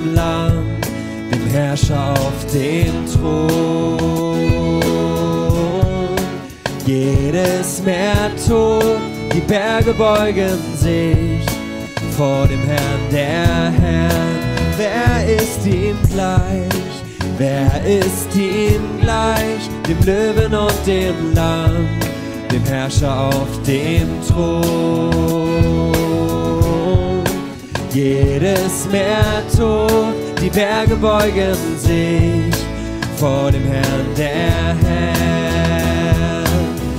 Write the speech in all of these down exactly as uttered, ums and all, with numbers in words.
dem Lamm, dem Herrscher auf dem Thron. Jedes Meer tobt, die Berge beugen sich vor dem Herrn der Herren. Wer ist ihm gleich? Wer ist ihm gleich? Dem Löwen und dem Lamm, dem Herrscher auf dem Thron. Jedes Meer tobt, die Berge beugen sich vor dem Herrn der Herren.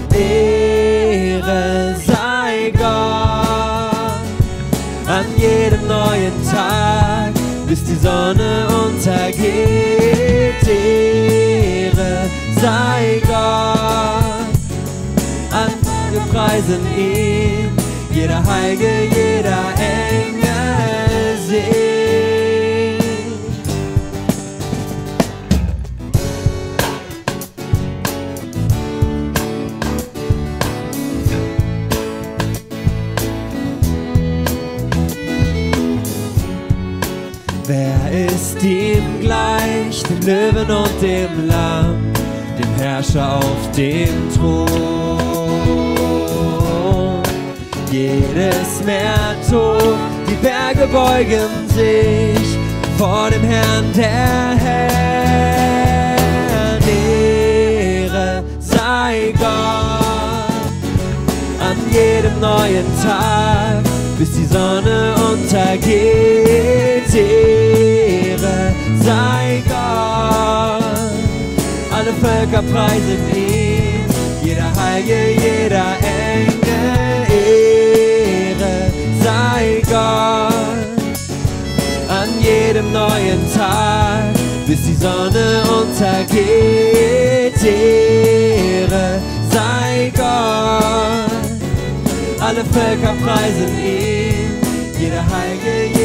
Ehre sei Gott an jedem neuen Tag, bis die Sonne untergeht. Ehre sei Gott, an wir preisen ihn, jeder Heilige, jeder Engel singt. Wer ist ihm gleich, dem Löwen und dem Lamm, dem Herrscher auf dem Thron? Jedes Meer tobt, die Berge beugen sich vor dem Herrn der Herren. Ehre sei Gott an jedem neuen Tag, bis die Sonne untergeht. Ehre sei Gott, alle Völker preisen ihn, jeder Heilige, jeder Engel. Ehre sei Gott an jedem neuen Tag, bis die Sonne untergeht. Ehre sei Gott, alle Völker preisen ihn, jeder Heilige,